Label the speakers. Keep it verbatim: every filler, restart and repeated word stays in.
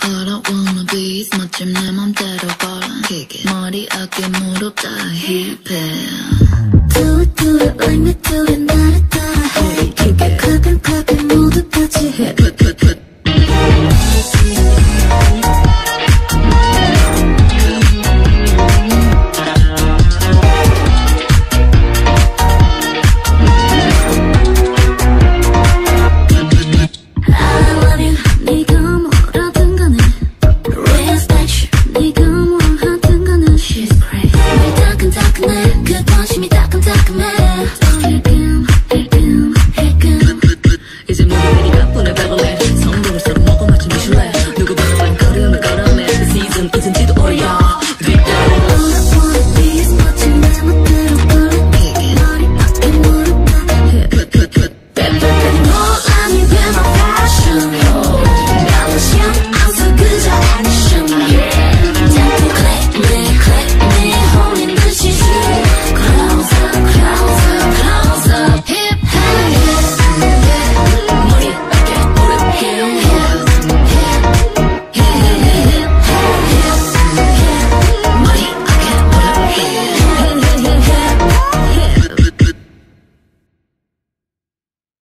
Speaker 1: All I wanna be is 멋짐 내 맘대로 벌어 머리 어깨 무릎 다 힙해
Speaker 2: Do it do it like me do it 나를 따라해 가끔 가끔